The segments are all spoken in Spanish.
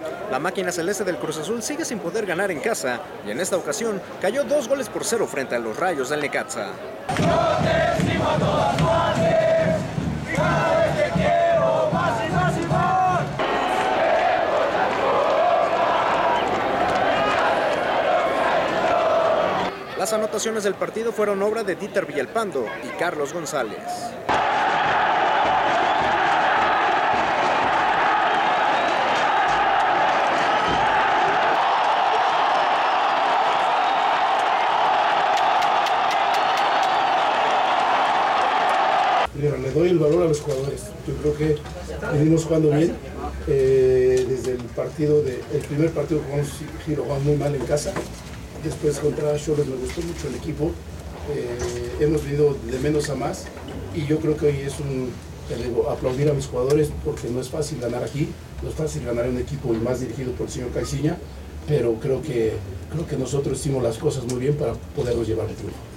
La máquina celeste del Cruz Azul sigue sin poder ganar en casa y en esta ocasión cayó 2-0 frente a los Rayos del Necaxa. Las anotaciones del partido fueron obra de Dieter Villalpando y Carlos González. Mira, le doy el valor a los jugadores. Yo creo que venimos jugando bien. Desde el primer partido jugamos muy mal en casa. Después contra Xolos me gustó mucho el equipo. Hemos venido de menos a más. Y yo creo que hoy es aplaudir a mis jugadores porque no es fácil ganar aquí. No es fácil ganar en un equipo y más dirigido por el señor Caixinha. Pero creo que nosotros hicimos las cosas muy bien para podernos llevar el triunfo.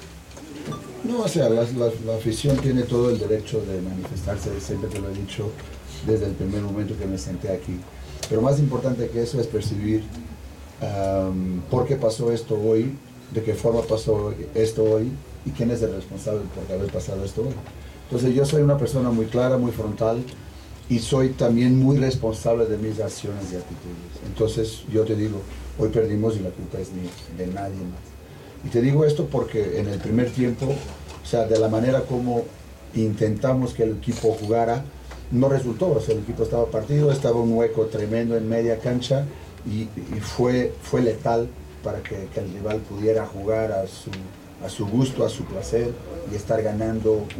No, o sea, la afición tiene todo el derecho de manifestarse, siempre te lo he dicho desde el primer momento que me senté aquí. Pero más importante que eso es percibir por qué pasó esto hoy, de qué forma pasó esto hoy y quién es el responsable por haber pasado esto hoy. Entonces yo soy una persona muy clara, muy frontal y soy también muy responsable de mis acciones y actitudes. Entonces yo te digo, hoy perdimos y la culpa es mía, de nadie más. Y te digo esto porque en el primer tiempo, o sea, de la manera como intentamos que el equipo jugara, no resultó. O sea, el equipo estaba partido, estaba un hueco tremendo en media cancha y fue letal para que el rival pudiera jugar a su gusto, a su placer y estar ganando 1-0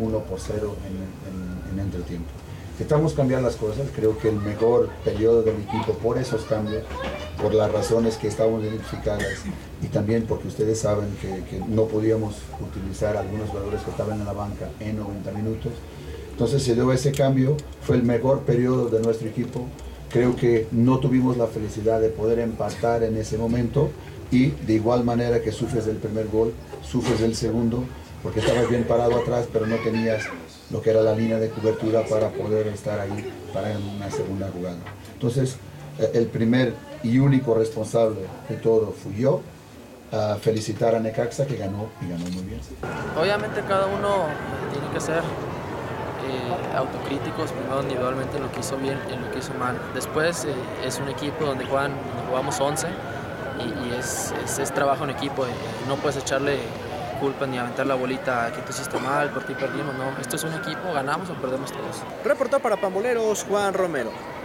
en entretiempo. Intentamos cambiar las cosas, creo que el mejor periodo del equipo por esos cambios, por las razones que estábamos identificadas y también porque ustedes saben que no podíamos utilizar algunos jugadores que estaban en la banca en 90 minutos. Entonces se dio ese cambio, fue el mejor periodo de nuestro equipo. Creo que no tuvimos la felicidad de poder empatar en ese momento y de igual manera que sufres del primer gol, sufres del segundo, porque estabas bien parado atrás, pero no tenías lo que era la línea de cobertura para poder estar ahí para una segunda jugada. Entonces, el primer y único responsable de todo fui yo. Felicitar a Necaxa que ganó y ganó muy bien. Obviamente cada uno tiene que ser autocríticos, primero individualmente en lo que hizo bien y en lo que hizo mal. Después es un equipo donde jugamos 11 y es trabajo en equipo. No puedes echarle culpa ni aventar la bolita que tú hiciste mal, por ti perdimos, no. Esto es un equipo, ganamos o perdemos todos. Reportó para Pamboleros Juan Romero.